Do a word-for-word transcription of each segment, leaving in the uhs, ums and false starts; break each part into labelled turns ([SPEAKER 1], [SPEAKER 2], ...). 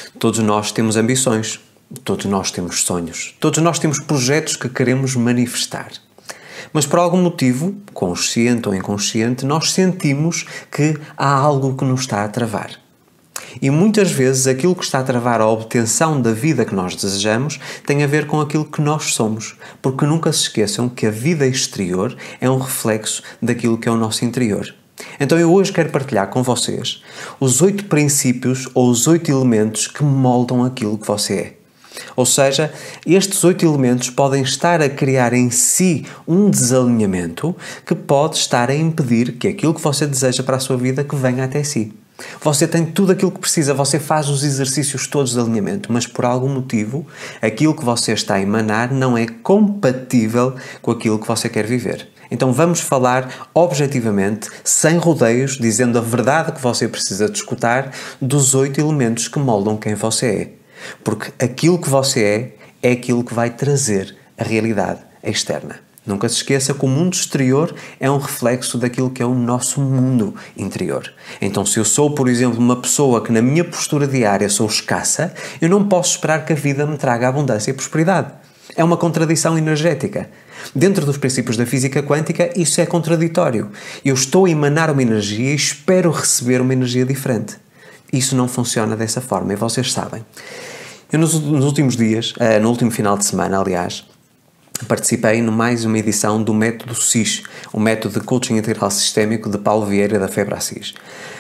[SPEAKER 1] Todos nós temos ambições, todos nós temos sonhos, todos nós temos projetos que queremos manifestar. Mas por algum motivo, consciente ou inconsciente, nós sentimos que há algo que nos está a travar. E muitas vezes aquilo que está a travar a obtenção da vida que nós desejamos tem a ver com aquilo que nós somos, porque nunca se esqueçam que a vida exterior é um reflexo daquilo que é o nosso interior. Então eu hoje quero partilhar com vocês os oito princípios ou os oito elementos que moldam aquilo que você é. Ou seja, estes oito elementos podem estar a criar em si um desalinhamento que pode estar a impedir que aquilo que você deseja para a sua vida que venha até si. Você tem tudo aquilo que precisa, você faz os exercícios todos de alinhamento, mas por algum motivo aquilo que você está a emanar não é compatível com aquilo que você quer viver. Então vamos falar objetivamente, sem rodeios, dizendo a verdade que você precisa de escutar dos oito elementos que moldam quem você é. Porque aquilo que você é, é aquilo que vai trazer a realidade externa. Nunca se esqueça que o mundo exterior é um reflexo daquilo que é o nosso mundo interior. Então, se eu sou, por exemplo, uma pessoa que na minha postura diária sou escassa, eu não posso esperar que a vida me traga abundância e prosperidade. É uma contradição energética. Dentro dos princípios da física quântica, isso é contraditório. Eu estou a emanar uma energia e espero receber uma energia diferente. Isso não funciona dessa forma, e vocês sabem. Eu, nos, nos últimos dias, no último final de semana, aliás, participei em mais uma edição do Método S I S, o Método de Coaching Integral Sistémico de Paulo Vieira da Febracis.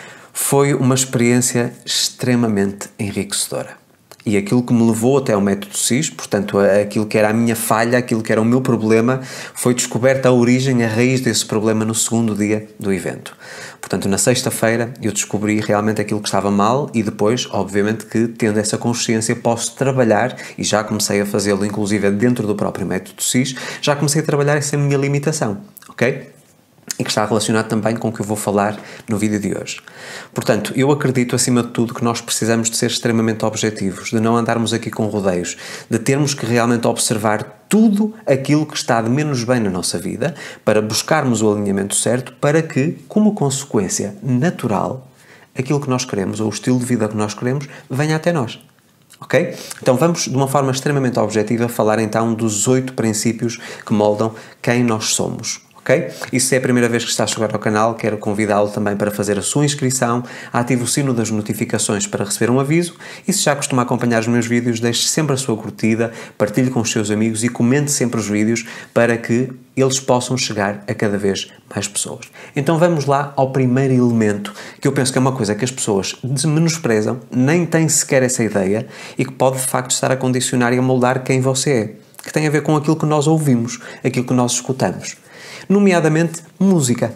[SPEAKER 1] Foi uma experiência extremamente enriquecedora. E aquilo que me levou até ao Método S I S, portanto, aquilo que era a minha falha, aquilo que era o meu problema, foi descoberta a origem, a raiz desse problema no segundo dia do evento. Portanto, na sexta-feira eu descobri realmente aquilo que estava mal e depois, obviamente que tendo essa consciência, posso trabalhar, e já comecei a fazê-lo inclusive dentro do próprio Método S I S, já comecei a trabalhar essa minha limitação, ok? E que está relacionado também com o que eu vou falar no vídeo de hoje. Portanto, eu acredito acima de tudo que nós precisamos de ser extremamente objetivos, de não andarmos aqui com rodeios, de termos que realmente observar tudo aquilo que está de menos bem na nossa vida para buscarmos o alinhamento certo para que, como consequência natural, aquilo que nós queremos ou o estilo de vida que nós queremos venha até nós. Ok? Então vamos, de uma forma extremamente objetiva, falar então dos oito princípios que moldam quem nós somos. Okay? E se é a primeira vez que está a chegar ao canal, quero convidá-lo também para fazer a sua inscrição, ative o sino das notificações para receber um aviso e se já costuma acompanhar os meus vídeos, deixe sempre a sua curtida, partilhe com os seus amigos e comente sempre os vídeos para que eles possam chegar a cada vez mais pessoas. Então vamos lá ao primeiro elemento, que eu penso que é uma coisa que as pessoas menosprezam, nem têm sequer essa ideia e que pode de facto estar a condicionar e a moldar quem você é, que tem a ver com aquilo que nós ouvimos, aquilo que nós escutamos. Nomeadamente música.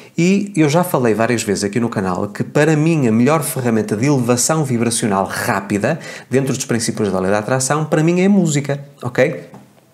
[SPEAKER 1] E eu já falei várias vezes aqui no canal que para mim a melhor ferramenta de elevação vibracional rápida, dentro dos princípios da lei da atração, para mim é música, ok?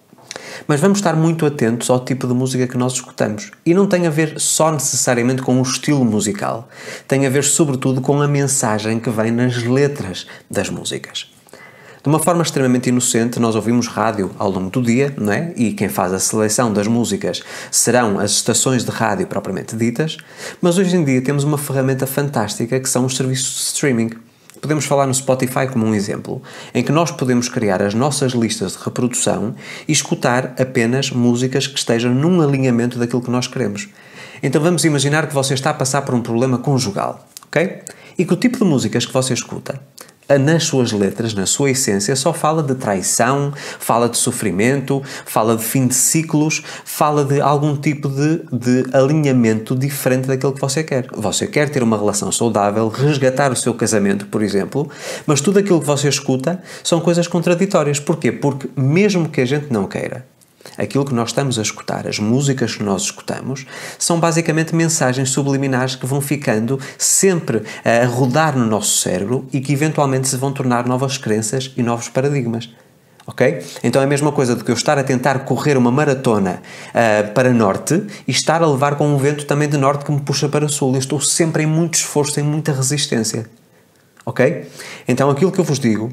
[SPEAKER 1] Mas vamos estar muito atentos ao tipo de música que nós escutamos. E não tem a ver só necessariamente com o estilo musical. Tem a ver sobretudo com a mensagem que vem nas letras das músicas. De uma forma extremamente inocente, nós ouvimos rádio ao longo do dia, não é? E quem faz a seleção das músicas serão as estações de rádio propriamente ditas, mas hoje em dia temos uma ferramenta fantástica que são os serviços de streaming. Podemos falar no Spotify como um exemplo, em que nós podemos criar as nossas listas de reprodução e escutar apenas músicas que estejam num alinhamento daquilo que nós queremos. Então vamos imaginar que você está a passar por um problema conjugal, ok? E que o tipo de músicas que você escuta nas suas letras, na sua essência, só fala de traição, fala de sofrimento, fala de fim de ciclos, fala de algum tipo de, de alinhamento diferente daquilo que você quer. Você quer ter uma relação saudável, resgatar o seu casamento, por exemplo, mas tudo aquilo que você escuta são coisas contraditórias. Porquê? Porque mesmo que a gente não queira, aquilo que nós estamos a escutar, as músicas que nós escutamos, são basicamente mensagens subliminares que vão ficando sempre a rodar no nosso cérebro e que eventualmente se vão tornar novas crenças e novos paradigmas. Ok? Então é a mesma coisa do que eu estar a tentar correr uma maratona uh, para norte e estar a levar com um vento também de norte que me puxa para sul. Eu estou sempre em muito esforço, em muita resistência. Ok? Então aquilo que eu vos digo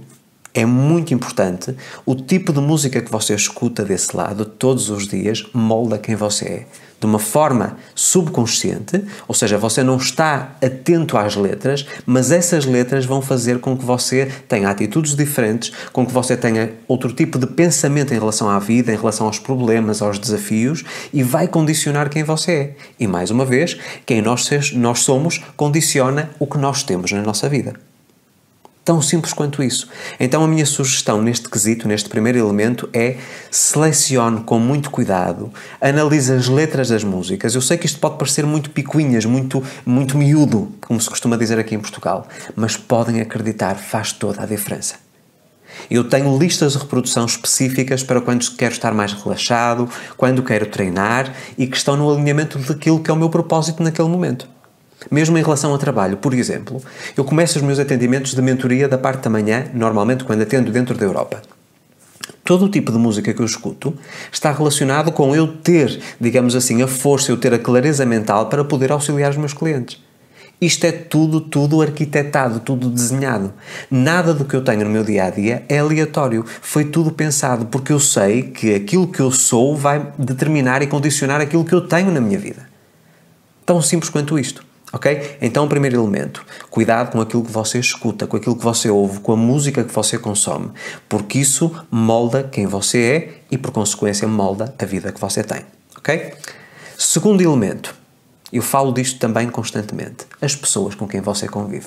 [SPEAKER 1] É muito importante. O tipo de música que você escuta desse lado todos os dias molda quem você é. De uma forma subconsciente, ou seja, você não está atento às letras, mas essas letras vão fazer com que você tenha atitudes diferentes, com que você tenha outro tipo de pensamento em relação à vida, em relação aos problemas, aos desafios, e vai condicionar quem você é. E mais uma vez, quem nós, nós somos condiciona o que nós temos na nossa vida. Tão simples quanto isso. Então a minha sugestão neste quesito, neste primeiro elemento, é selecione com muito cuidado, analise as letras das músicas. Eu sei que isto pode parecer muito picuinhas, muito, muito miúdo, como se costuma dizer aqui em Portugal, mas podem acreditar, faz toda a diferença. Eu tenho listas de reprodução específicas para quando quero estar mais relaxado, quando quero treinar e que estão no alinhamento daquilo que é o meu propósito naquele momento. Mesmo em relação ao trabalho, por exemplo, eu começo os meus atendimentos de mentoria da parte da manhã, normalmente quando atendo dentro da Europa. Todo o tipo de música que eu escuto está relacionado com eu ter, digamos assim, a força, eu ter a clareza mental para poder auxiliar os meus clientes. Isto é tudo, tudo arquitetado, tudo desenhado. Nada do que eu tenho no meu dia-a-dia é aleatório. Foi tudo pensado, porque eu sei que aquilo que eu sou vai determinar e condicionar aquilo que eu tenho na minha vida. Tão simples quanto isto. Ok? Então, o primeiro elemento, cuidado com aquilo que você escuta, com aquilo que você ouve, com a música que você consome, porque isso molda quem você é e, por consequência, molda a vida que você tem. Ok? Segundo elemento, eu falo disto também constantemente, as pessoas com quem você convive.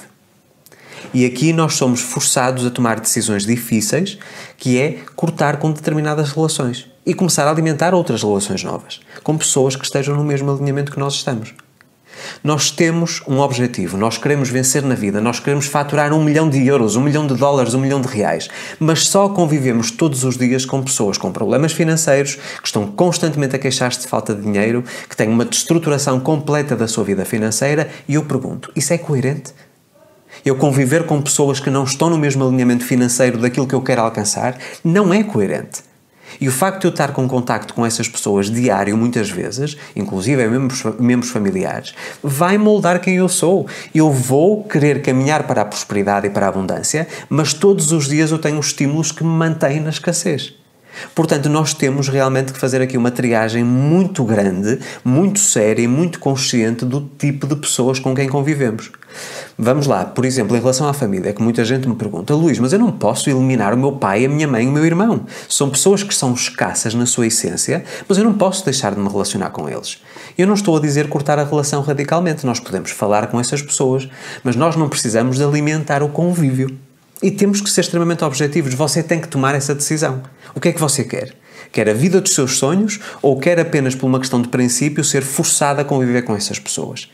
[SPEAKER 1] E aqui nós somos forçados a tomar decisões difíceis, que é cortar com determinadas relações e começar a alimentar outras relações novas, com pessoas que estejam no mesmo alinhamento que nós estamos. Nós temos um objetivo, nós queremos vencer na vida, nós queremos faturar um milhão de euros, um milhão de dólares, um milhão de reais, mas só convivemos todos os dias com pessoas com problemas financeiros, que estão constantemente a queixar-se de falta de dinheiro, que têm uma destruturação completa da sua vida financeira, e eu pergunto, isso é coerente? Eu conviver com pessoas que não estão no mesmo alinhamento financeiro daquilo que eu quero alcançar, não é coerente. E o facto de eu estar com contacto com essas pessoas diário, muitas vezes, inclusive membros, membros familiares, vai moldar quem eu sou. Eu vou querer caminhar para a prosperidade e para a abundância, mas todos os dias eu tenho estímulos que me mantêm na escassez. Portanto, nós temos realmente que fazer aqui uma triagem muito grande, muito séria e muito consciente do tipo de pessoas com quem convivemos. Vamos lá, por exemplo, em relação à família, que muita gente me pergunta, Luís, mas eu não posso eliminar o meu pai, a minha mãe e o meu irmão. São pessoas que são escassas na sua essência, mas eu não posso deixar de me relacionar com eles. Eu não estou a dizer cortar a relação radicalmente, nós podemos falar com essas pessoas, mas nós não precisamos de alimentar o convívio. E temos que ser extremamente objetivos. Você tem que tomar essa decisão. O que é que você quer? Quer a vida dos seus sonhos ou quer apenas por uma questão de princípio ser forçada a conviver com essas pessoas?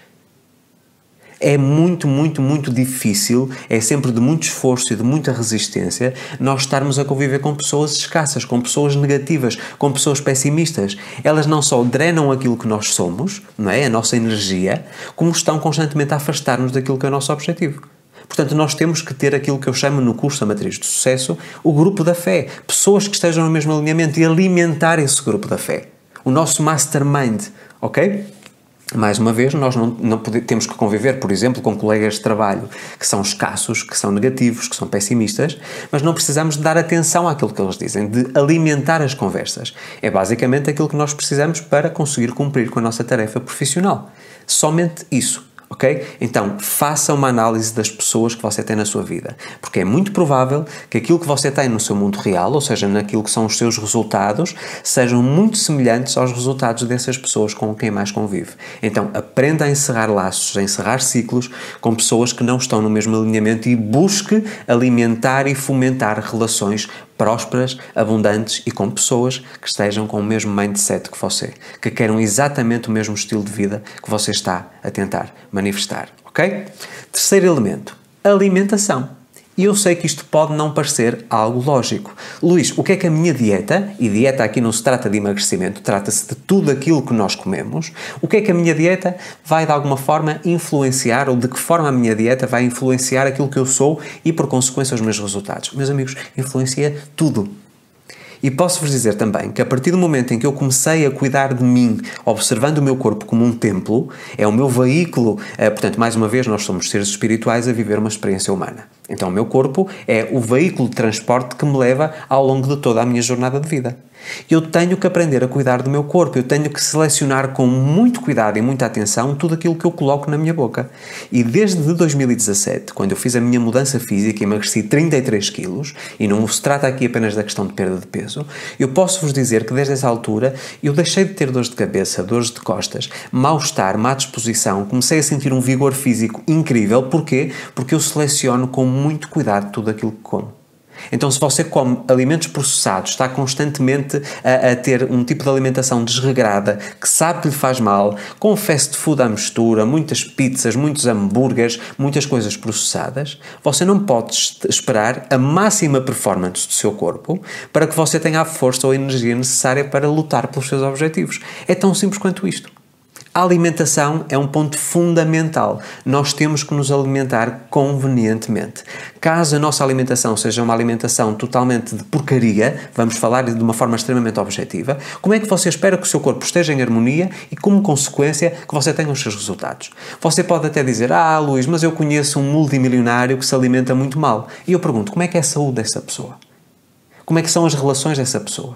[SPEAKER 1] É muito, muito, muito difícil, é sempre de muito esforço e de muita resistência nós estarmos a conviver com pessoas escassas, com pessoas negativas, com pessoas pessimistas. Elas não só drenam aquilo que nós somos, não é? A nossa energia, como estão constantemente a afastar-nos daquilo que é o nosso objetivo. Portanto, nós temos que ter aquilo que eu chamo no curso da Matriz do Sucesso, o grupo da fé. Pessoas que estejam no mesmo alinhamento e alimentar esse grupo da fé. O nosso mastermind, ok? Mais uma vez, nós não, não podemos, temos que conviver, por exemplo, com colegas de trabalho que são escassos, que são negativos, que são pessimistas, mas não precisamos de dar atenção àquilo que eles dizem, de alimentar as conversas. É basicamente aquilo que nós precisamos para conseguir cumprir com a nossa tarefa profissional. Somente isso. Ok? Então, faça uma análise das pessoas que você tem na sua vida, porque é muito provável que aquilo que você tem no seu mundo real, ou seja, naquilo que são os seus resultados, sejam muito semelhantes aos resultados dessas pessoas com quem mais convive. Então, aprenda a encerrar laços, a encerrar ciclos com pessoas que não estão no mesmo alinhamento e busque alimentar e fomentar relações prósperas, abundantes e com pessoas que estejam com o mesmo mindset que você, que queiram exatamente o mesmo estilo de vida que você está a tentar manifestar, ok? Terceiro elemento, alimentação. E eu sei que isto pode não parecer algo lógico. Luís, o que é que a minha dieta, e dieta aqui não se trata de emagrecimento, trata-se de tudo aquilo que nós comemos, o que é que a minha dieta vai de alguma forma influenciar, ou de que forma a minha dieta vai influenciar aquilo que eu sou e por consequência os meus resultados? Meus amigos, influencia tudo. E posso-vos dizer também que a partir do momento em que eu comecei a cuidar de mim, observando o meu corpo como um templo, é o meu veículo, portanto, mais uma vez, nós somos seres espirituais a viver uma experiência humana. Então o meu corpo é o veículo de transporte que me leva ao longo de toda a minha jornada de vida. Eu tenho que aprender a cuidar do meu corpo, eu tenho que selecionar com muito cuidado e muita atenção tudo aquilo que eu coloco na minha boca. E desde dois mil e dezassete, quando eu fiz a minha mudança física e emagreci trinta e três quilos, e não se trata aqui apenas da questão de perda de peso, eu posso-vos dizer que desde essa altura eu deixei de ter dores de cabeça, dores de costas, mal-estar, má disposição, comecei a sentir um vigor físico incrível. Porquê? Porque eu seleciono com muito cuidado tudo aquilo que como. Então, se você come alimentos processados, está constantemente a, a ter um tipo de alimentação desregrada, que sabe que lhe faz mal, com fast food à mistura, muitas pizzas, muitos hambúrgueres, muitas coisas processadas, você não pode esperar a máxima performance do seu corpo para que você tenha a força ou a energia necessária para lutar pelos seus objetivos. É tão simples quanto isto. A alimentação é um ponto fundamental. Nós temos que nos alimentar convenientemente. Caso a nossa alimentação seja uma alimentação totalmente de porcaria, vamos falar de uma forma extremamente objetiva, como é que você espera que o seu corpo esteja em harmonia e, como consequência, que você tenha os seus resultados? Você pode até dizer, ah, Luís, mas eu conheço um multimilionário que se alimenta muito mal. E eu pergunto, como é que é a saúde dessa pessoa? Como é que são as relações dessa pessoa?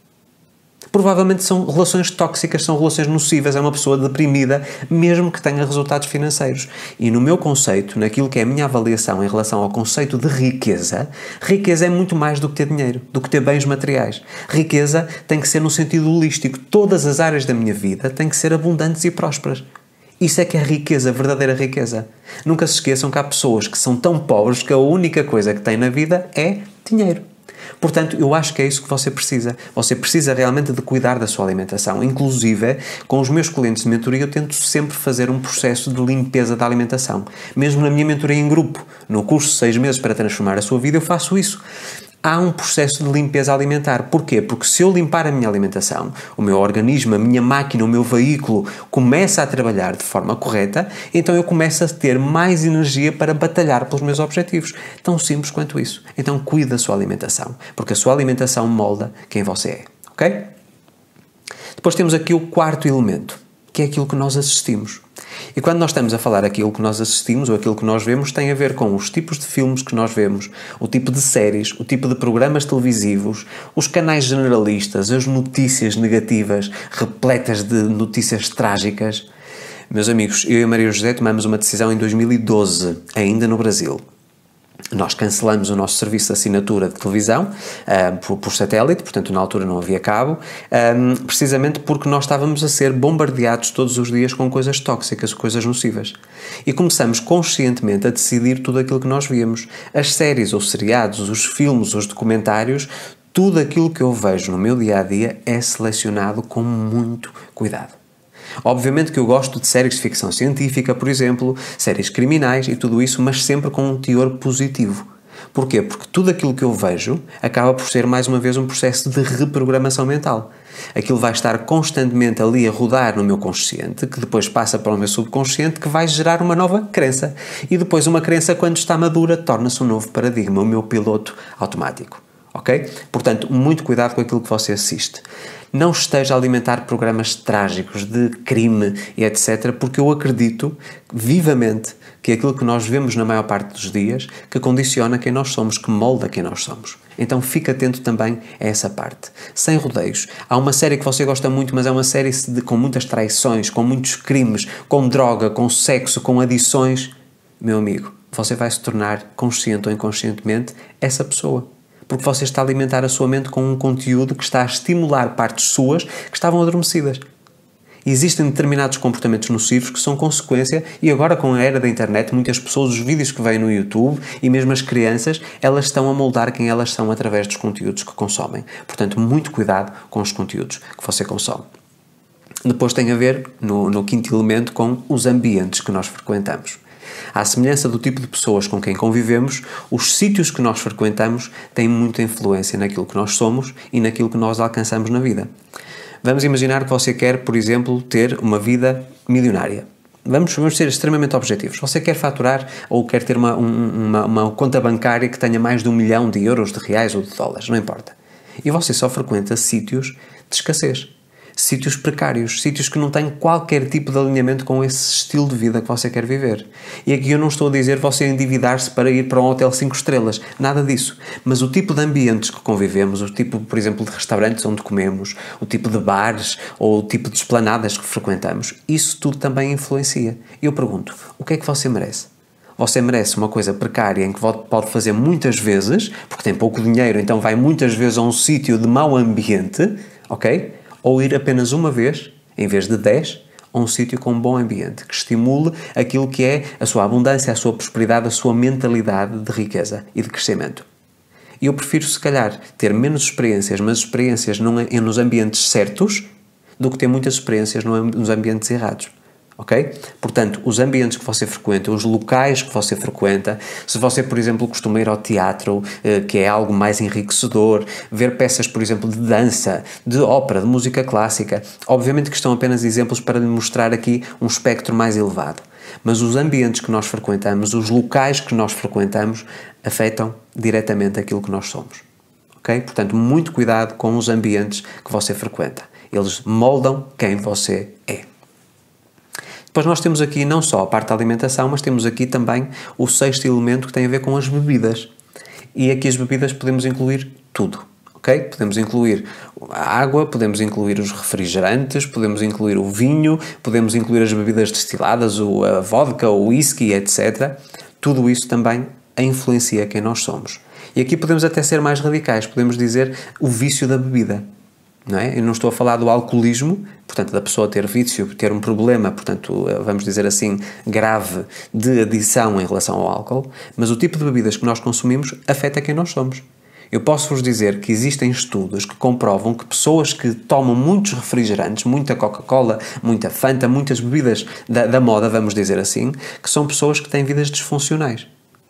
[SPEAKER 1] Provavelmente são relações tóxicas, são relações nocivas, é uma pessoa deprimida, mesmo que tenha resultados financeiros. E no meu conceito, naquilo que é a minha avaliação em relação ao conceito de riqueza, riqueza é muito mais do que ter dinheiro, do que ter bens materiais. Riqueza tem que ser no sentido holístico. Todas as áreas da minha vida têm que ser abundantes e prósperas. Isso é que é riqueza, a verdadeira riqueza. Nunca se esqueçam que há pessoas que são tão pobres que a única coisa que têm na vida é dinheiro. Portanto, eu acho que é isso que você precisa. Você precisa realmente de cuidar da sua alimentação. Inclusive, com os meus clientes de mentoria, eu tento sempre fazer um processo de limpeza da alimentação. Mesmo na minha mentoria em grupo, no curso seis meses para transformar a sua vida, eu faço isso. Há um processo de limpeza alimentar. Porquê? Porque se eu limpar a minha alimentação, o meu organismo, a minha máquina, o meu veículo começa a trabalhar de forma correta, então eu começo a ter mais energia para batalhar pelos meus objetivos. Tão simples quanto isso. Então cuide da sua alimentação, porque a sua alimentação molda quem você é. Ok? Depois temos aqui o quarto elemento, que é aquilo que nós assistimos. E quando nós estamos a falar aquilo que nós assistimos ou aquilo que nós vemos, tem a ver com os tipos de filmes que nós vemos, o tipo de séries, o tipo de programas televisivos, os canais generalistas, as notícias negativas, repletas de notícias trágicas. Meus amigos, eu e a Maria José tomamos uma decisão em dois mil e doze, ainda no Brasil. Nós cancelamos o nosso serviço de assinatura de televisão uh, por, por satélite, portanto na altura não havia cabo, um, precisamente porque nós estávamos a ser bombardeados todos os dias com coisas tóxicas, coisas nocivas. E começamos conscientemente a decidir tudo aquilo que nós víamos. As séries, os seriados, os filmes, os documentários, tudo aquilo que eu vejo no meu dia-a-dia é selecionado com muito cuidado. Obviamente que eu gosto de séries de ficção científica, por exemplo, séries criminais e tudo isso, mas sempre com um teor positivo. Porquê? Porque tudo aquilo que eu vejo acaba por ser, mais uma vez, um processo de reprogramação mental. Aquilo vai estar constantemente ali a rodar no meu consciente, que depois passa para o meu subconsciente, que vai gerar uma nova crença. E depois uma crença, quando está madura, torna-se um novo paradigma, o meu piloto automático. Ok? Portanto, muito cuidado com aquilo que você assiste. Não esteja a alimentar programas trágicos de crime e etcétera, porque eu acredito vivamente que aquilo que nós vemos na maior parte dos dias que condiciona quem nós somos, que molda quem nós somos. Então fique atento também a essa parte. Sem rodeios. Há uma série que você gosta muito, mas é uma série de, com muitas traições, com muitos crimes, com droga, com sexo, com adições. Meu amigo, você vai se tornar, consciente ou inconscientemente, essa pessoa. Porque você está a alimentar a sua mente com um conteúdo que está a estimular partes suas que estavam adormecidas. E existem determinados comportamentos nocivos que são consequência, e agora com a era da internet, muitas pessoas, os vídeos que veem no YouTube e mesmo as crianças, elas estão a moldar quem elas são através dos conteúdos que consomem. Portanto, muito cuidado com os conteúdos que você consome. Depois tem a ver, no, no quinto elemento, com os ambientes que nós frequentamos. À semelhança do tipo de pessoas com quem convivemos, os sítios que nós frequentamos têm muita influência naquilo que nós somos e naquilo que nós alcançamos na vida. Vamos imaginar que você quer, por exemplo, ter uma vida milionária. Vamos, vamos ser extremamente objetivos. Você quer faturar ou quer ter uma, uma, uma conta bancária que tenha mais de um milhão de euros, de reais ou de dólares, não importa. E você só frequenta sítios de escassez. sítios precários, sítios que não têm qualquer tipo de alinhamento com esse estilo de vida que você quer viver. E aqui eu não estou a dizer você endividar-se para ir para um hotel cinco estrelas, nada disso. Mas o tipo de ambientes que convivemos, o tipo, por exemplo, de restaurantes onde comemos, o tipo de bares ou o tipo de esplanadas que frequentamos, isso tudo também influencia. E eu pergunto, o que é que você merece? Você merece uma coisa precária em que pode fazer muitas vezes, porque tem pouco dinheiro, então vai muitas vezes a um sítio de mau ambiente, ok? Ou ir apenas uma vez, em vez de dez, a um sítio com um bom ambiente, que estimule aquilo que é a sua abundância, a sua prosperidade, a sua mentalidade de riqueza e de crescimento. E eu prefiro, se calhar, ter menos experiências, mas experiências nos ambientes certos, do que ter muitas experiências nos ambientes errados. Ok? Portanto, os ambientes que você frequenta, os locais que você frequenta, se você, por exemplo, costuma ir ao teatro, que é algo mais enriquecedor, ver peças, por exemplo, de dança, de ópera, de música clássica, obviamente que estão apenas exemplos para lhe mostrar aqui um espectro mais elevado. Mas os ambientes que nós frequentamos, os locais que nós frequentamos, afetam diretamente aquilo que nós somos. Ok? Portanto, muito cuidado com os ambientes que você frequenta. Eles moldam quem você é. Depois nós temos aqui não só a parte da alimentação, mas temos aqui também o sexto elemento que tem a ver com as bebidas. E aqui as bebidas podemos incluir tudo, ok? Podemos incluir a água, podemos incluir os refrigerantes, podemos incluir o vinho, podemos incluir as bebidas destiladas, a vodka, o whisky, etcétera. Tudo isso também influencia quem nós somos. E aqui podemos até ser mais radicais, podemos dizer o vício da bebida. Não é? Eu não estou a falar do alcoolismo, portanto, da pessoa ter vício, ter um problema, portanto, vamos dizer assim, grave de adição em relação ao álcool, mas o tipo de bebidas que nós consumimos afeta quem nós somos. Eu posso-vos dizer que existem estudos que comprovam que pessoas que tomam muitos refrigerantes, muita Coca-Cola, muita Fanta, muitas bebidas da, da moda, vamos dizer assim, que são pessoas que têm vidas disfuncionais.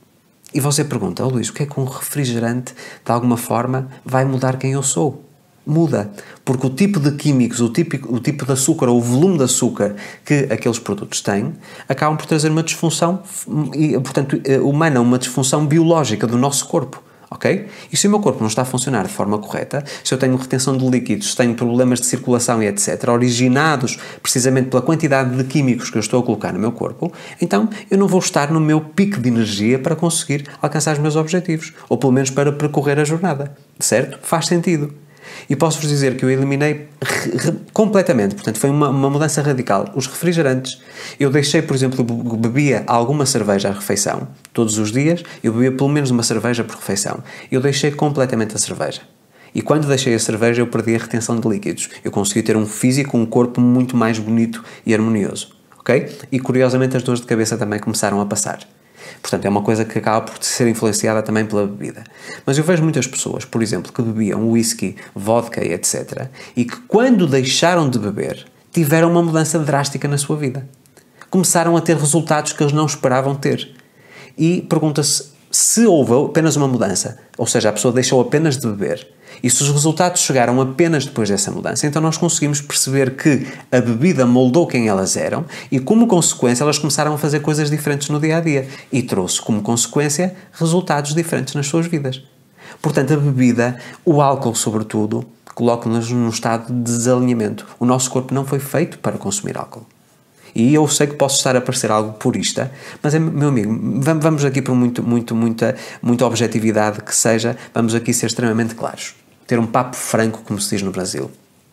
[SPEAKER 1] E você pergunta, oh Luís, o que é que um refrigerante, de alguma forma, vai mudar quem eu sou? Muda, porque o tipo de químicos, o tipo, o tipo de açúcar ou o volume de açúcar que aqueles produtos têm acabam por trazer uma disfunção e, portanto, humana, uma disfunção biológica do nosso corpo, ok? E se o meu corpo não está a funcionar de forma correta, se eu tenho retenção de líquidos, se tenho problemas de circulação e etcétera, originados precisamente pela quantidade de químicos que eu estou a colocar no meu corpo, então eu não vou estar no meu pico de energia para conseguir alcançar os meus objetivos, ou pelo menos para percorrer a jornada, certo? Faz sentido. E posso-vos dizer que eu eliminei completamente, portanto foi uma, uma mudança radical, os refrigerantes. Eu deixei, por exemplo, bebia alguma cerveja à refeição, todos os dias, eu bebia pelo menos uma cerveja por refeição. Eu deixei completamente a cerveja. E quando deixei a cerveja eu perdi a retenção de líquidos. Eu consegui ter um físico, um corpo muito mais bonito e harmonioso. Ok? E curiosamente as dores de cabeça também começaram a passar. Portanto, é uma coisa que acaba por ser influenciada também pela bebida. Mas eu vejo muitas pessoas, por exemplo, que bebiam whisky, vodka e etcétera, e que quando deixaram de beber, tiveram uma mudança drástica na sua vida. Começaram a ter resultados que eles não esperavam ter. E pergunta-se se houve apenas uma mudança, ou seja, a pessoa deixou apenas de beber, e se os resultados chegaram apenas depois dessa mudança, então nós conseguimos perceber que a bebida moldou quem elas eram e, como consequência, elas começaram a fazer coisas diferentes no dia-a-dia e trouxe, como consequência, resultados diferentes nas suas vidas. Portanto, a bebida, o álcool sobretudo, coloca-nos num estado de desalinhamento. O nosso corpo não foi feito para consumir álcool. E eu sei que posso estar a parecer algo purista, mas, meu amigo, vamos aqui por muito, muito, muita, muita objetividade que seja, vamos aqui ser extremamente claros. Ter um papo franco, como se diz no Brasil.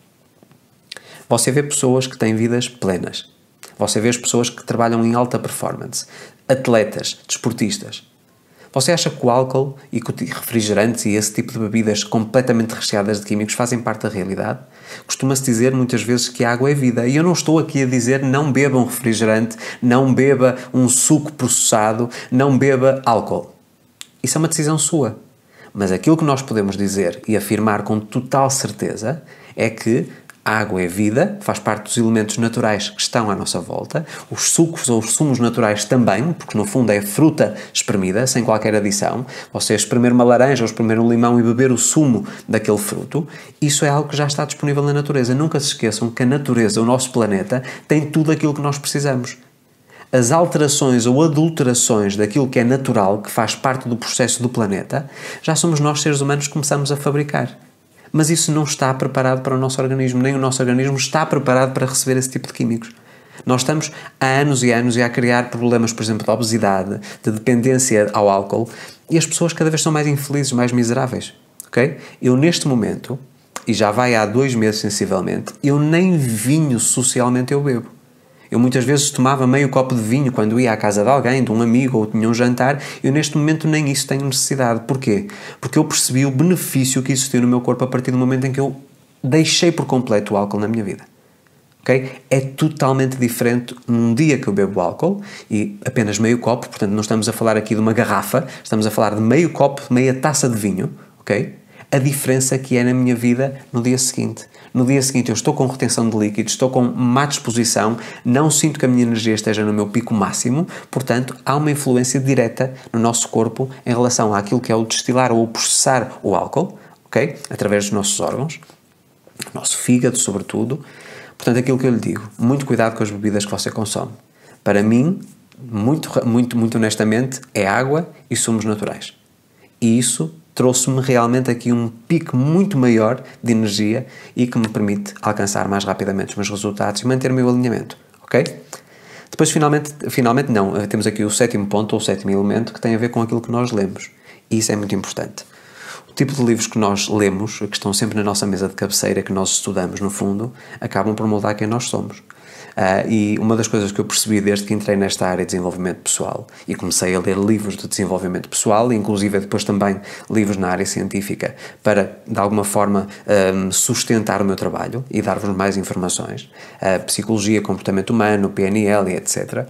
[SPEAKER 1] Você vê pessoas que têm vidas plenas. Você vê as pessoas que trabalham em alta performance. Atletas, desportistas. Você acha que o álcool e que refrigerantes e esse tipo de bebidas completamente recheadas de químicos fazem parte da realidade? Costuma-se dizer muitas vezes que a água é vida. E eu não estou aqui a dizer não beba um refrigerante, não beba um suco processado, não beba álcool. Isso é uma decisão sua. Mas aquilo que nós podemos dizer e afirmar com total certeza é que a água é vida, faz parte dos elementos naturais que estão à nossa volta, os sucos ou os sumos naturais também, porque no fundo é fruta espremida, sem qualquer adição. Você espremer uma laranja ou espremer um limão e beber o sumo daquele fruto, isso é algo que já está disponível na natureza. Nunca se esqueçam que a natureza, o nosso planeta, tem tudo aquilo que nós precisamos. As alterações ou adulterações daquilo que é natural, que faz parte do processo do planeta, já somos nós, seres humanos, que começamos a fabricar. Mas isso não está preparado para o nosso organismo, nem o nosso organismo está preparado para receber esse tipo de químicos. Nós estamos há anos e anos a criar problemas, por exemplo, de obesidade, de dependência ao álcool, e as pessoas cada vez são mais infelizes, mais miseráveis. Ok? Eu, neste momento, e já vai há dois meses sensivelmente, eu nem vinho socialmente eu bebo. Eu muitas vezes tomava meio copo de vinho quando ia à casa de alguém, de um amigo, ou tinha um jantar. Eu neste momento nem isso tenho necessidade. Porquê? Porque eu percebi o benefício que existiu no meu corpo a partir do momento em que eu deixei por completo o álcool na minha vida. Okay? É totalmente diferente num dia que eu bebo álcool, e apenas meio copo, portanto não estamos a falar aqui de uma garrafa, estamos a falar de meio copo, meia taça de vinho, ok? A diferença que é na minha vida no dia seguinte. No dia seguinte eu estou com retenção de líquidos, estou com má disposição, não sinto que a minha energia esteja no meu pico máximo, portanto há uma influência direta no nosso corpo em relação àquilo que é o destilar ou o processar o álcool, ok? Através dos nossos órgãos, nosso fígado sobretudo. Portanto, aquilo que eu lhe digo, muito cuidado com as bebidas que você consome. Para mim, muito, muito, muito honestamente, é água e sumos naturais. E isso trouxe-me realmente aqui um pico muito maior de energia e que me permite alcançar mais rapidamente os meus resultados e manter o meu alinhamento, ok? Depois, finalmente, finalmente não, temos aqui o sétimo ponto, ou o sétimo elemento, que tem a ver com aquilo que nós lemos. E isso é muito importante. O tipo de livros que nós lemos, que estão sempre na nossa mesa de cabeceira, que nós estudamos no fundo, acabam por moldar quem nós somos. Uh, e uma das coisas que eu percebi desde que entrei nesta área de desenvolvimento pessoal e comecei a ler livros de desenvolvimento pessoal, inclusive depois também livros na área científica, para de alguma forma um, sustentar o meu trabalho e dar-vos mais informações, uh, psicologia, comportamento humano, P N L e etcétera,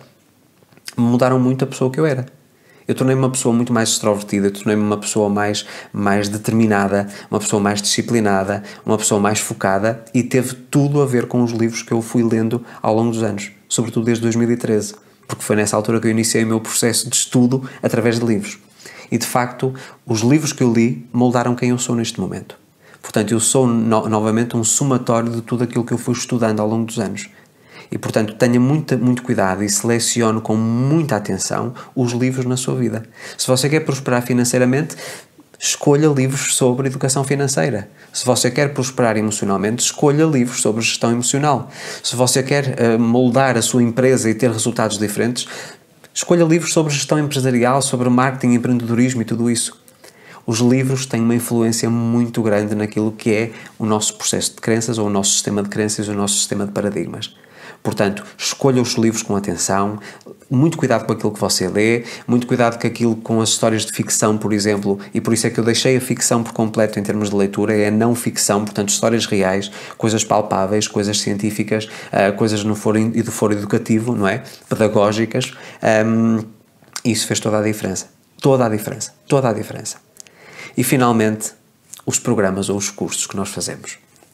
[SPEAKER 1] mudaram muito a pessoa que eu era. Eu tornei-me uma pessoa muito mais extrovertida, eu tornei-me uma pessoa mais, mais determinada, uma pessoa mais disciplinada, uma pessoa mais focada, e teve tudo a ver com os livros que eu fui lendo ao longo dos anos, sobretudo desde dois mil e treze, porque foi nessa altura que eu iniciei o meu processo de estudo através de livros. E de facto, os livros que eu li moldaram quem eu sou neste momento. Portanto, eu sou no, novamente um somatório de tudo aquilo que eu fui estudando ao longo dos anos. E, portanto, tenha muito, muito cuidado e selecione com muita atenção os livros na sua vida. Se você quer prosperar financeiramente, escolha livros sobre educação financeira. Se você quer prosperar emocionalmente, escolha livros sobre gestão emocional. Se você quer uh, moldar a sua empresa e ter resultados diferentes, escolha livros sobre gestão empresarial, sobre marketing, empreendedorismo e tudo isso. Os livros têm uma influência muito grande naquilo que é o nosso processo de crenças, ou o nosso sistema de crenças, ou o nosso sistema de paradigmas. Portanto, escolha os livros com atenção, muito cuidado com aquilo que você lê, muito cuidado com aquilo, com as histórias de ficção, por exemplo, e por isso é que eu deixei a ficção por completo em termos de leitura, é a não ficção, portanto, histórias reais, coisas palpáveis, coisas científicas, uh, coisas no foro, e do foro educativo, não é? Pedagógicas. Um, isso fez toda a diferença. Toda a diferença. Toda a diferença. E, finalmente, os programas ou os cursos que nós fazemos.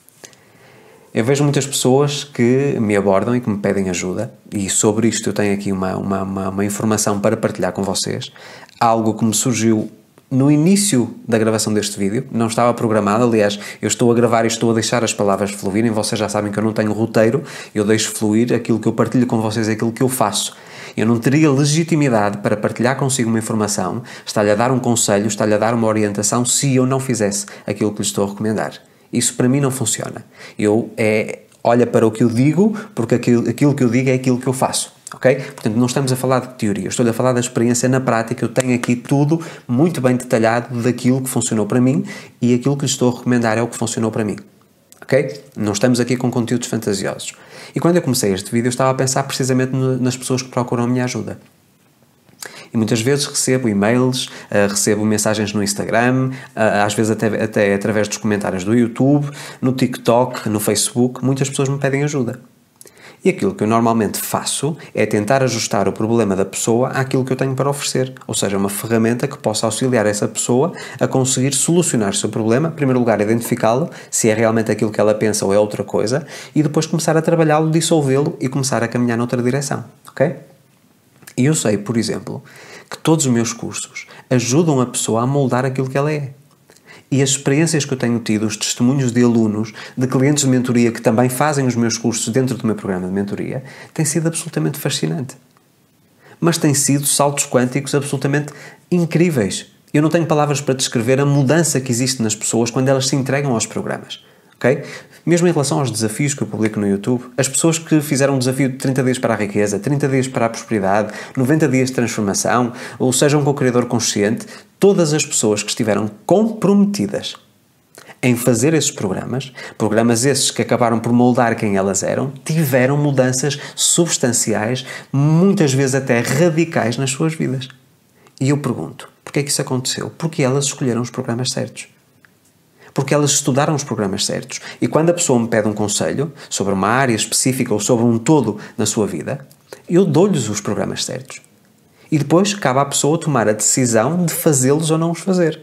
[SPEAKER 1] Eu vejo muitas pessoas que me abordam e que me pedem ajuda, e sobre isto eu tenho aqui uma, uma, uma, uma informação para partilhar com vocês. Algo que me surgiu no início da gravação deste vídeo, não estava programado, aliás, eu estou a gravar e estou a deixar as palavras fluírem, vocês já sabem que eu não tenho roteiro, eu deixo fluir, aquilo que eu partilho com vocês é aquilo que eu faço. Eu não teria legitimidade para partilhar consigo uma informação, estar-lhe a dar um conselho, estar-lhe a dar uma orientação, se eu não fizesse aquilo que lhe estou a recomendar. Isso para mim não funciona. Eu é, olha para o que eu digo, porque aquilo, aquilo que eu digo é aquilo que eu faço, ok? Portanto, não estamos a falar de teoria, estou a falar da experiência na prática. Eu tenho aqui tudo muito bem detalhado daquilo que funcionou para mim, e aquilo que lhe estou a recomendar é o que funcionou para mim, ok? Não estamos aqui com conteúdos fantasiosos. E quando eu comecei este vídeo, eu estava a pensar precisamente no, nas pessoas que procuram a minha ajuda. E muitas vezes recebo e-mails, uh, recebo mensagens no Instagram, uh, às vezes até, até através dos comentários do YouTube, no TikTok, no Facebook, muitas pessoas me pedem ajuda. E aquilo que eu normalmente faço é tentar ajustar o problema da pessoa àquilo que eu tenho para oferecer, ou seja, uma ferramenta que possa auxiliar essa pessoa a conseguir solucionar o seu problema, em primeiro lugar identificá-lo, se é realmente aquilo que ela pensa ou é outra coisa, e depois começar a trabalhá-lo, dissolvê-lo e começar a caminhar noutra direção, ok? E eu sei, por exemplo, que todos os meus cursos ajudam a pessoa a moldar aquilo que ela é. E as experiências que eu tenho tido, os testemunhos de alunos, de clientes de mentoria que também fazem os meus cursos dentro do meu programa de mentoria, têm sido absolutamente fascinante. Mas têm sido saltos quânticos absolutamente incríveis. Eu não tenho palavras para descrever a mudança que existe nas pessoas quando elas se entregam aos programas. Okay? Mesmo em relação aos desafios que eu publico no YouTube, as pessoas que fizeram um desafio de trinta dias para a riqueza, trinta dias para a prosperidade, noventa dias de transformação, ou seja, um co-criador consciente, todas as pessoas que estiveram comprometidas em fazer esses programas, programas esses que acabaram por moldar quem elas eram, tiveram mudanças substanciais, muitas vezes até radicais nas suas vidas. E eu pergunto, porquê é que isso aconteceu? Porque elas escolheram os programas certos. Porque elas estudaram os programas certos. E quando a pessoa me pede um conselho sobre uma área específica ou sobre um todo na sua vida, eu dou-lhes os programas certos. E depois cabe à pessoa tomar a decisão de fazê-los ou não os fazer.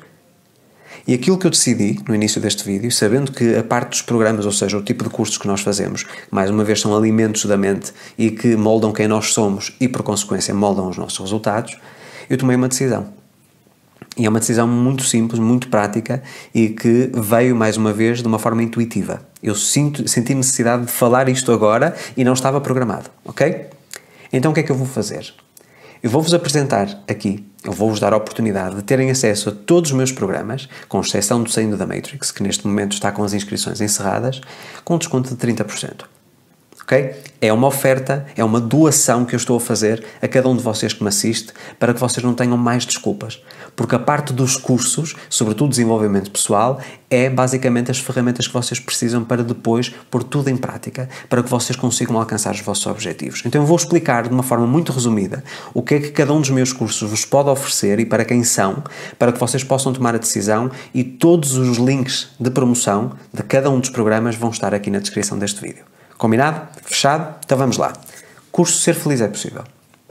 [SPEAKER 1] E aquilo que eu decidi no início deste vídeo, sabendo que a parte dos programas, ou seja, o tipo de cursos que nós fazemos, mais uma vez são alimentos da mente e que moldam quem nós somos e, por consequência, moldam os nossos resultados, eu tomei uma decisão. E é uma decisão muito simples, muito prática e que veio, mais uma vez, de uma forma intuitiva. Eu sinto, senti necessidade de falar isto agora e não estava programado, ok? Então o que é que eu vou fazer? Eu vou-vos apresentar aqui, eu vou-vos dar a oportunidade de terem acesso a todos os meus programas, com exceção do Saindo da Matrix, que neste momento está com as inscrições encerradas, com desconto de trinta por cento. Okay? É uma oferta, é uma doação que eu estou a fazer a cada um de vocês que me assiste para que vocês não tenham mais desculpas. Porque a parte dos cursos, sobretudo desenvolvimento pessoal, é basicamente as ferramentas que vocês precisam para depois pôr tudo em prática, para que vocês consigam alcançar os vossos objetivos. Então eu vou explicar de uma forma muito resumida o que é que cada um dos meus cursos vos pode oferecer e para quem são, para que vocês possam tomar a decisão, e todos os links de promoção de cada um dos programas vão estar aqui na descrição deste vídeo. Combinado? Fechado? Então vamos lá. Curso Ser Feliz é Possível.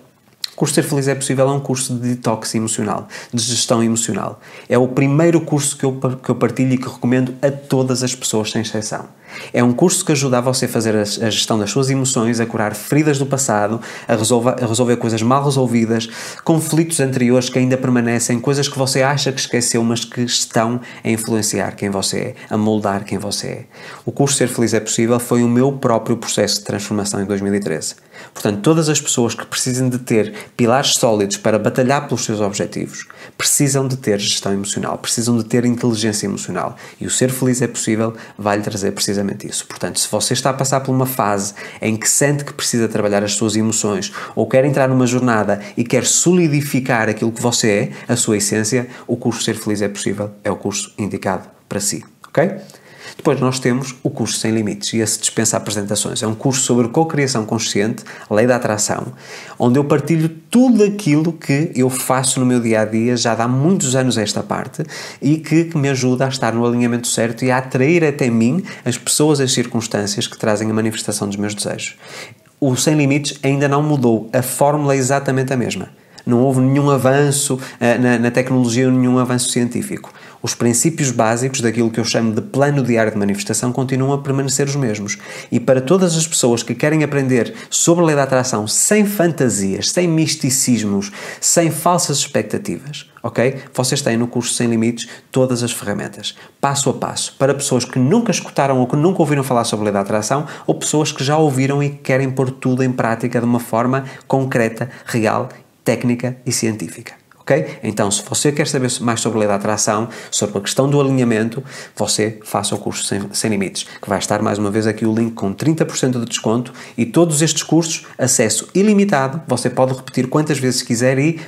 [SPEAKER 1] O curso Ser Feliz é Possível é um curso de detox emocional, de gestão emocional. É o primeiro curso que eu, que eu partilho e que recomendo a todas as pessoas, sem exceção. É um curso que ajuda a você a fazer a, a gestão das suas emoções, a curar feridas do passado, a resolver, a resolver coisas mal resolvidas, conflitos anteriores que ainda permanecem, coisas que você acha que esqueceu, mas que estão a influenciar quem você é, a moldar quem você é. O curso Ser Feliz é Possível foi o meu próprio processo de transformação em dois mil e treze. Portanto, todas as pessoas que precisam de ter pilares sólidos para batalhar pelos seus objetivos, precisam de ter gestão emocional, precisam de ter inteligência emocional. E o Ser Feliz é Possível vai-lhe trazer precisamente isso. Portanto, se você está a passar por uma fase em que sente que precisa trabalhar as suas emoções ou quer entrar numa jornada e quer solidificar aquilo que você é, a sua essência, o curso Ser Feliz é Possível é o curso indicado para si. Ok? Depois nós temos o curso Sem Limites, e esse dispensa apresentações. É um curso sobre cocriação consciente, lei da atração, onde eu partilho tudo aquilo que eu faço no meu dia-a-dia, já há muitos anos esta parte, e que, que me ajuda a estar no alinhamento certo e a atrair até mim as pessoas, as circunstâncias que trazem a manifestação dos meus desejos. O Sem Limites ainda não mudou, a fórmula é exatamente a mesma. Não houve nenhum avanço uh, na, na tecnologia, nenhum avanço científico. Os princípios básicos daquilo que eu chamo de plano diário de manifestação continuam a permanecer os mesmos. E para todas as pessoas que querem aprender sobre a lei da atração sem fantasias, sem misticismos, sem falsas expectativas, ok? Vocês têm no curso Sem Limites todas as ferramentas, passo a passo, para pessoas que nunca escutaram ou que nunca ouviram falar sobre a lei da atração, ou pessoas que já ouviram e querem pôr tudo em prática de uma forma concreta, real, técnica e científica. Okay? Então, se você quer saber mais sobre a lei da atração, sobre a questão do alinhamento, você faça o curso Sem, Sem Limites, que vai estar mais uma vez aqui o link com trinta por cento de desconto, e todos estes cursos, acesso ilimitado, você pode repetir quantas vezes quiser e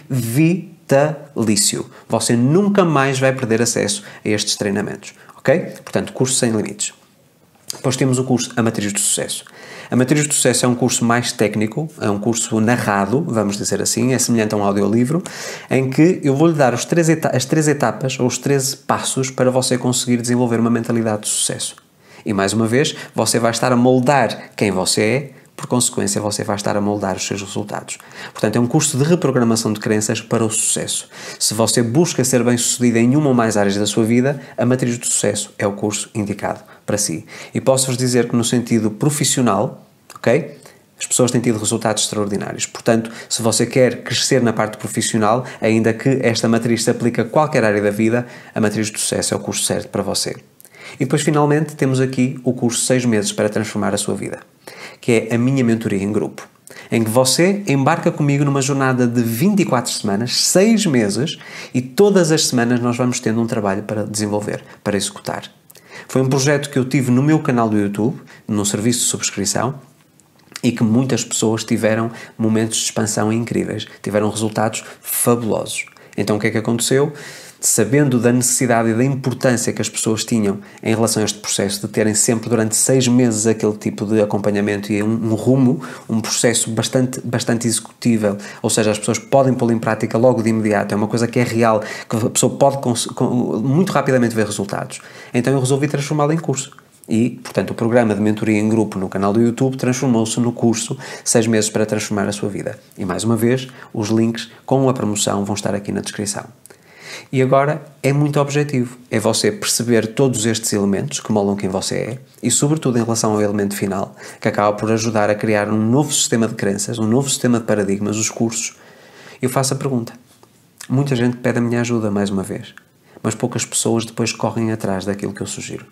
[SPEAKER 1] vitalício. Você nunca mais vai perder acesso a estes treinamentos. Ok? Portanto, curso Sem Limites. Depois temos o curso A Matriz do Sucesso. A Matriz do Sucesso é um curso mais técnico, é um curso narrado, vamos dizer assim, é semelhante a um audiolivro, em que eu vou-lhe dar os três as três etapas, ou os treze passos, para você conseguir desenvolver uma mentalidade de sucesso. E mais uma vez, você vai estar a moldar quem você é, por consequência, você vai estar a moldar os seus resultados. Portanto, é um curso de reprogramação de crenças para o sucesso. Se você busca ser bem-sucedido em uma ou mais áreas da sua vida, a Matriz do Sucesso é o curso indicado para si. E posso-vos dizer que no sentido profissional, ok? As pessoas têm tido resultados extraordinários. Portanto, se você quer crescer na parte profissional, ainda que esta matriz se aplique a qualquer área da vida, a Matriz do Sucesso é o curso certo para você. E depois, finalmente, temos aqui o curso seis meses para transformar a sua vida, que é a minha mentoria em grupo. em que você embarca comigo numa jornada de vinte e quatro semanas, seis meses, e todas as semanas nós vamos tendo um trabalho para desenvolver, para executar. Foi um projeto que eu tive no meu canal do YouTube, num serviço de subscrição, e que muitas pessoas tiveram momentos de expansão incríveis, tiveram resultados fabulosos. Então o que é que aconteceu? Sabendo da necessidade e da importância que as pessoas tinham em relação a este processo, de terem sempre durante seis meses aquele tipo de acompanhamento e um, um rumo, um processo bastante, bastante executível, ou seja, as pessoas podem pô-lo em prática logo de imediato, é uma coisa que é real, que a pessoa pode muito rapidamente ver resultados. Então eu resolvi transformá-lo em curso. E, portanto, o programa de mentoria em grupo no canal do YouTube transformou-se no curso seis meses para transformar a sua vida. E, mais uma vez, os links com a promoção vão estar aqui na descrição. E agora é muito objetivo, é você perceber todos estes elementos que moldam quem você é e, sobretudo, em relação ao elemento final, que acaba por ajudar a criar um novo sistema de crenças, um novo sistema de paradigmas, os cursos. Eu faço a pergunta. Muita gente pede a minha ajuda, mais uma vez, mas poucas pessoas depois correm atrás daquilo que eu sugiro.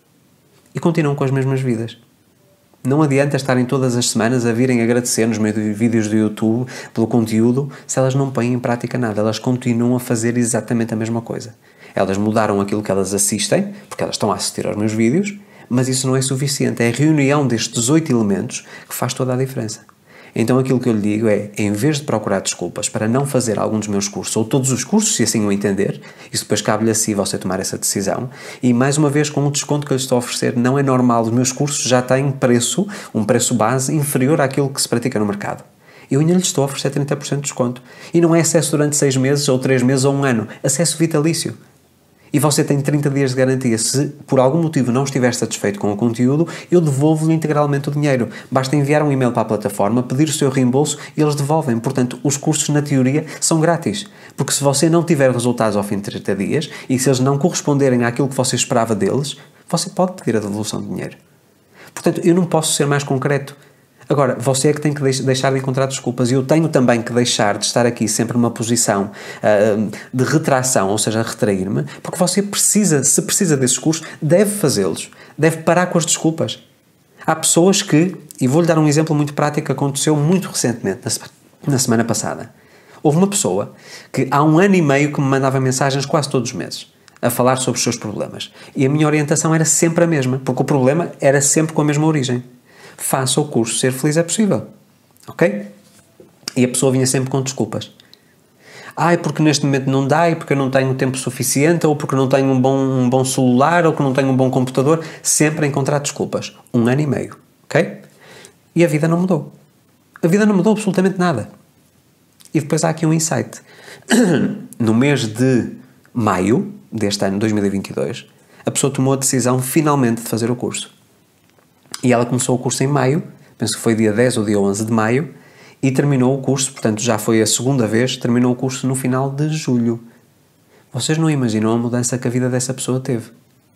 [SPEAKER 1] E continuam com as mesmas vidas. Não adianta estarem todas as semanas a virem agradecer nos meus vídeos do YouTube pelo conteúdo se elas não põem em prática nada. Elas continuam a fazer exatamente a mesma coisa. Elas mudaram aquilo que elas assistem, porque elas estão a assistir aos meus vídeos, mas isso não é suficiente. É a reunião destes oito elementos que faz toda a diferença. Então aquilo que eu lhe digo é, em vez de procurar desculpas para não fazer algum dos meus cursos, ou todos os cursos, se assim o entender, isso depois cabe-lhe a si você tomar essa decisão, e mais uma vez com o desconto que eu lhe estou a oferecer, não é normal, os meus cursos já têm preço, um preço base inferior àquilo que se pratica no mercado. Eu ainda lhe estou a oferecer trinta por cento de desconto. E não é acesso durante seis meses, ou três meses, ou um ano, acesso vitalício. E você tem trinta dias de garantia. Se por algum motivo não estiver satisfeito com o conteúdo, eu devolvo-lhe integralmente o dinheiro. Basta enviar um e-mail para a plataforma, pedir o seu reembolso e eles devolvem. Portanto, os cursos, na teoria, são grátis. Porque se você não tiver resultados ao fim de trinta dias e se eles não corresponderem àquilo que você esperava deles, você pode pedir a devolução de dinheiro. Portanto, eu não posso ser mais concreto. Agora, você é que tem que deixar de encontrar desculpas e eu tenho também que deixar de estar aqui sempre numa posição uh, de retração, ou seja, retrair-me, porque você precisa, se precisa desses cursos, deve fazê-los, deve parar com as desculpas. Há pessoas que, e vou-lhe dar um exemplo muito prático que aconteceu muito recentemente, na, na semana passada. Houve uma pessoa que há um ano e meio que me mandava mensagens quase todos os meses, a falar sobre os seus problemas. E a minha orientação era sempre a mesma, porque o problema era sempre com a mesma origem. Faça o curso Ser Feliz é Possível. Ok? E a pessoa vinha sempre com desculpas. Ai, porque neste momento não dá, e porque eu não tenho tempo suficiente, ou porque não tenho um bom, um bom celular, ou que não tenho um bom computador. Sempre a encontrar desculpas. Um ano e meio. Ok? E a vida não mudou. A vida não mudou absolutamente nada. E depois há aqui um insight. No mês de maio deste ano, dois mil e vinte e dois, a pessoa tomou a decisão finalmente de fazer o curso. E ela começou o curso em maio, penso que foi dia dez ou dia onze de maio, e terminou o curso, portanto já foi a segunda vez, terminou o curso no final de julho. Vocês não imaginam a mudança que a vida dessa pessoa teve.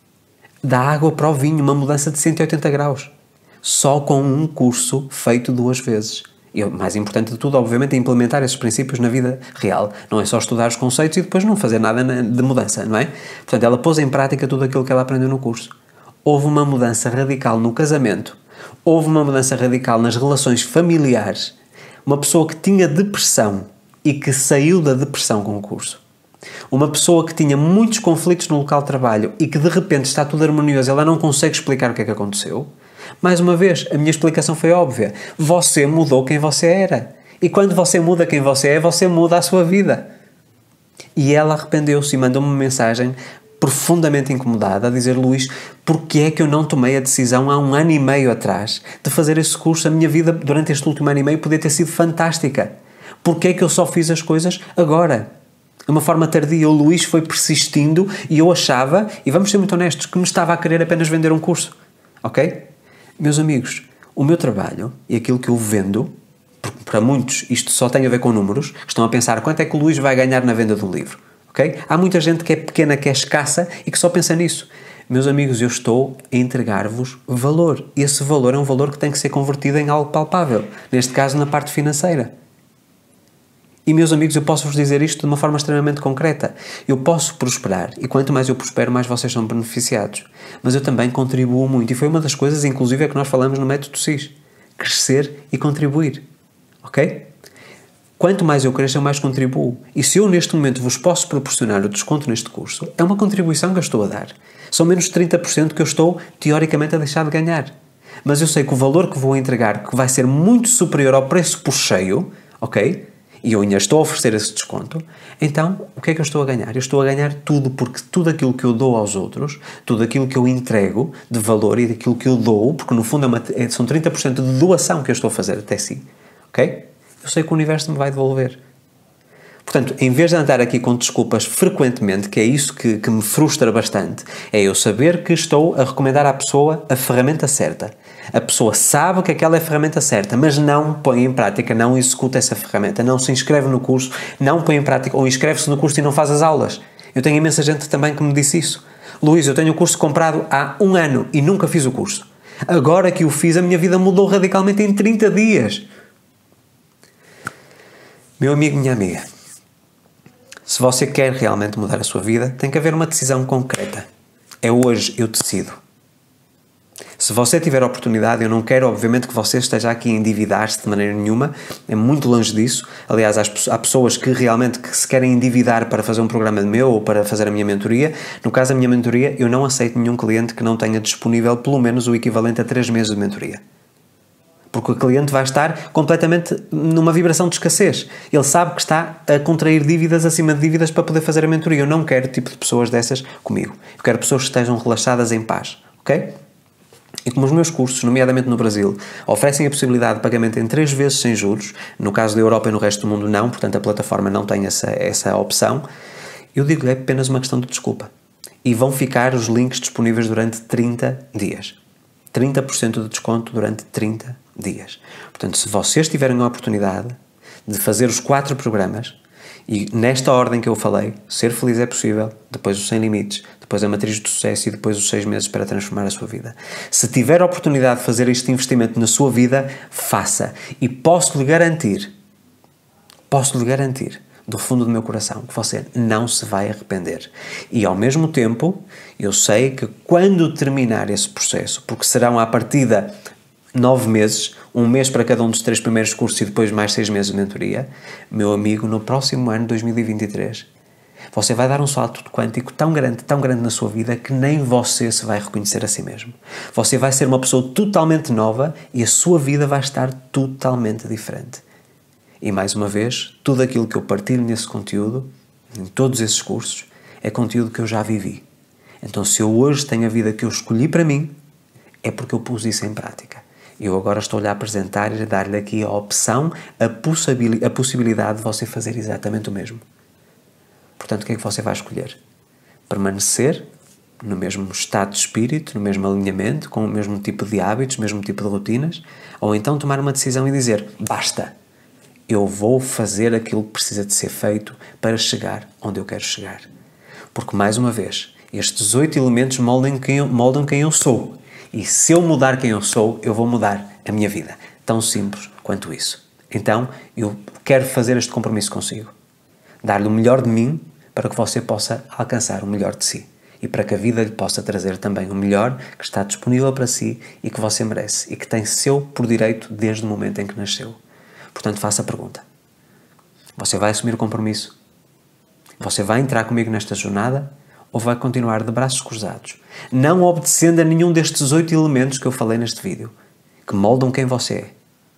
[SPEAKER 1] Da água para o vinho, uma mudança de cento e oitenta graus. Só com um curso feito duas vezes. E o mais importante de tudo, obviamente, é implementar esses princípios na vida real. Não é só estudar os conceitos e depois não fazer nada de mudança, não é? Portanto, ela pôs em prática tudo aquilo que ela aprendeu no curso. Houve uma mudança radical no casamento, houve uma mudança radical nas relações familiares. Uma pessoa que tinha depressão e que saiu da depressão com o curso. Uma pessoa que tinha muitos conflitos no local de trabalho e que de repente está tudo harmonioso, ela não consegue explicar o que é que aconteceu. Mais uma vez, a minha explicação foi óbvia. Você mudou quem você era. E quando você muda quem você é, você muda a sua vida. E ela arrependeu-se e mandou-me uma mensagem profundamente incomodada, a dizer: Luís, porque é que eu não tomei a decisão há um ano e meio atrás de fazer esse curso? A minha vida durante este último ano e meio podia ter sido fantástica. Porque é que eu só fiz as coisas agora? De uma forma tardia. O Luís foi persistindo e eu achava, e vamos ser muito honestos, que me estava a querer apenas vender um curso. Ok? Meus amigos, o meu trabalho e aquilo que eu vendo, porque para muitos isto só tem a ver com números, estão a pensar quanto é que o Luís vai ganhar na venda de um livro. Okay? Há muita gente que é pequena, que é escassa e que só pensa nisso. Meus amigos, eu estou a entregar-vos valor. E esse valor é um valor que tem que ser convertido em algo palpável. Neste caso, na parte financeira. E, meus amigos, eu posso-vos dizer isto de uma forma extremamente concreta. Eu posso prosperar. E quanto mais eu prospero, mais vocês são beneficiados. Mas eu também contribuo muito. E foi uma das coisas, inclusive, é que nós falamos no Método S I S. Crescer e contribuir. ok? Quanto mais eu cresço, eu mais contribuo. E se eu neste momento vos posso proporcionar o desconto neste curso, é uma contribuição que eu estou a dar. São menos de trinta por cento que eu estou, teoricamente, a deixar de ganhar. Mas eu sei que o valor que vou entregar que vai ser muito superior ao preço por cheio, ok? E eu ainda estou a oferecer esse desconto, então o que é que eu estou a ganhar? Eu estou a ganhar tudo, porque tudo aquilo que eu dou aos outros, tudo aquilo que eu entrego de valor e daquilo que eu dou, porque no fundo é uma, é, são trinta por cento de doação que eu estou a fazer até si, ok? Eu sei que o universo me vai devolver. Portanto, em vez de andar aqui com desculpas frequentemente, que é isso que, que me frustra bastante, é eu saber que estou a recomendar à pessoa a ferramenta certa. A pessoa sabe que aquela é a ferramenta certa, mas não põe em prática, não executa essa ferramenta, não se inscreve no curso, não põe em prática, ou inscreve-se no curso e não faz as aulas. Eu tenho imensa gente também que me disse isso. Luís, eu tenho o curso comprado há um ano e nunca fiz o curso. Agora que o fiz, a minha vida mudou radicalmente em trinta dias. Meu amigo, minha amiga, se você quer realmente mudar a sua vida, tem que haver uma decisão concreta. É hoje eu decido. Se você tiver a oportunidade, eu não quero, obviamente, que você esteja aqui a endividar-se de maneira nenhuma, é muito longe disso. Aliás, há pessoas que realmente que se querem endividar para fazer um programa meu ou para fazer a minha mentoria. No caso da minha mentoria, eu não aceito nenhum cliente que não tenha disponível pelo menos o equivalente a três meses de mentoria. Porque o cliente vai estar completamente numa vibração de escassez. Ele sabe que está a contrair dívidas acima de dívidas para poder fazer a mentoria. Eu não quero tipo de pessoas dessas comigo. Eu quero pessoas que estejam relaxadas em paz, ok? E como os meus cursos, nomeadamente no Brasil, oferecem a possibilidade de pagamento em três vezes sem juros, no caso da Europa e no resto do mundo não, portanto a plataforma não tem essa, essa opção, eu digo é apenas uma questão de desculpa. E vão ficar os links disponíveis durante trinta dias. trinta por cento de desconto durante trinta dias. Portanto, se vocês tiverem a oportunidade de fazer os quatro programas, e nesta ordem que eu falei, Ser Feliz é Possível, depois o Sem Limites, depois a Matriz do Sucesso e depois os seis meses para transformar a sua vida. Se tiver a oportunidade de fazer este investimento na sua vida, faça. E posso-lhe garantir, posso-lhe garantir, do fundo do meu coração, que você não se vai arrepender. E ao mesmo tempo, eu sei que quando terminar esse processo, porque serão à partida nove meses, um mês para cada um dos três primeiros cursos e depois mais seis meses de mentoria, meu amigo, no próximo ano, dois mil e vinte e três, você vai dar um salto quântico tão grande, tão grande na sua vida que nem você se vai reconhecer a si mesmo. Você vai ser uma pessoa totalmente nova e a sua vida vai estar totalmente diferente. E mais uma vez, tudo aquilo que eu partilho nesse conteúdo, em todos esses cursos, é conteúdo que eu já vivi. Então, se eu hoje tenho a vida que eu escolhi para mim, é porque eu pus isso em prática. Eu agora estou-lhe a apresentar e a dar-lhe aqui a opção, a, possibil- a possibilidade de você fazer exatamente o mesmo. Portanto, o que é que você vai escolher? Permanecer no mesmo estado de espírito, no mesmo alinhamento, com o mesmo tipo de hábitos, mesmo tipo de rotinas? Ou então tomar uma decisão e dizer, basta, eu vou fazer aquilo que precisa de ser feito para chegar onde eu quero chegar. Porque, mais uma vez, estes oito elementos moldam quem eu, moldam quem eu sou. E se eu mudar quem eu sou, eu vou mudar a minha vida. Tão simples quanto isso. Então, eu quero fazer este compromisso consigo. Dar-lhe o melhor de mim para que você possa alcançar o melhor de si. E para que a vida lhe possa trazer também o melhor que está disponível para si e que você merece. E que tem seu por direito desde o momento em que nasceu. Portanto, faça a pergunta. Você vai assumir o compromisso? Você vai entrar comigo nesta jornada? Ou vai continuar de braços cruzados, não obedecendo a nenhum destes oito elementos que eu falei neste vídeo, que moldam quem você é?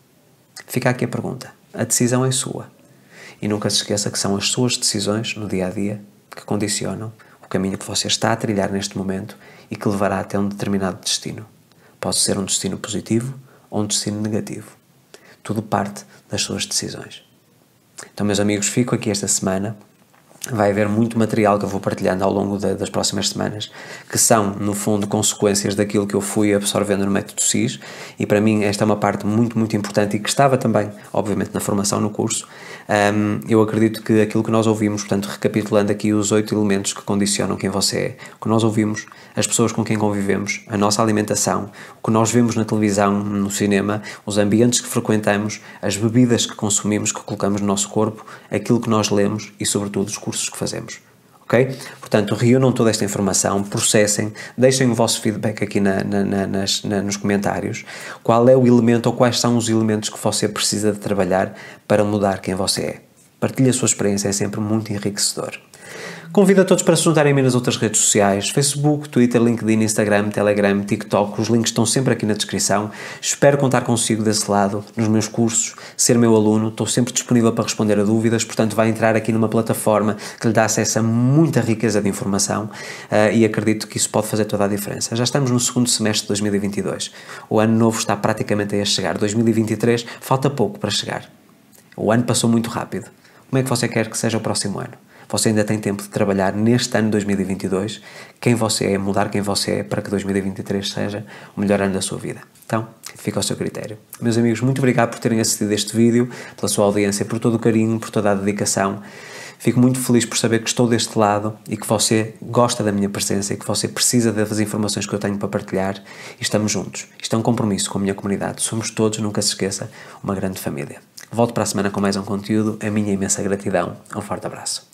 [SPEAKER 1] Fica aqui a pergunta. A decisão é sua. E nunca se esqueça que são as suas decisões no dia-a-dia que condicionam o caminho que você está a trilhar neste momento e que levará até um determinado destino. Pode ser um destino positivo ou um destino negativo. Tudo parte das suas decisões. Então, meus amigos, fico aqui esta semana. Vai haver muito material que eu vou partilhando ao longo de, das próximas semanas, que são, no fundo, consequências daquilo que eu fui absorvendo no método S I S, e para mim esta é uma parte muito, muito importante e que estava também, obviamente, na formação no curso. Um, eu acredito que aquilo que nós ouvimos, portanto, recapitulando aqui os oito elementos que condicionam quem você é, o que nós ouvimos, as pessoas com quem convivemos, a nossa alimentação, o que nós vemos na televisão, no cinema, os ambientes que frequentamos, as bebidas que consumimos, que colocamos no nosso corpo, aquilo que nós lemos e, sobretudo, os cursos que fazemos. Ok? ok? Portanto, reúnam toda esta informação, processem, deixem o vosso feedback aqui na, na, na, nas, na, nos comentários. Qual é o elemento ou quais são os elementos que você precisa de trabalhar para mudar quem você é? Partilhe a sua experiência, é sempre muito enriquecedor. Convido a todos para se juntarem a mim nas outras redes sociais, Facebook, Twitter, LinkedIn, Instagram, Telegram, TikTok, os links estão sempre aqui na descrição. Espero contar consigo desse lado, nos meus cursos, ser meu aluno, estou sempre disponível para responder a dúvidas, portanto vai entrar aqui numa plataforma que lhe dá acesso a muita riqueza de informação uh, e acredito que isso pode fazer toda a diferença. Já estamos no segundo semestre de dois mil e vinte e dois, o ano novo está praticamente a chegar, dois mil e vinte e três falta pouco para chegar, o ano passou muito rápido. Como é que você quer que seja o próximo ano? Você ainda tem tempo de trabalhar neste ano dois mil e vinte e dois, quem você é, mudar quem você é para que dois mil e vinte e três seja o melhor ano da sua vida. Então, fica ao seu critério. Meus amigos, muito obrigado por terem assistido a este vídeo, pela sua audiência, por todo o carinho, por toda a dedicação. Fico muito feliz por saber que estou deste lado e que você gosta da minha presença e que você precisa das informações que eu tenho para partilhar e estamos juntos. Isto é um compromisso com a minha comunidade. Somos todos, nunca se esqueça, uma grande família. Volto para a semana com mais um conteúdo. A minha imensa gratidão. Um forte abraço.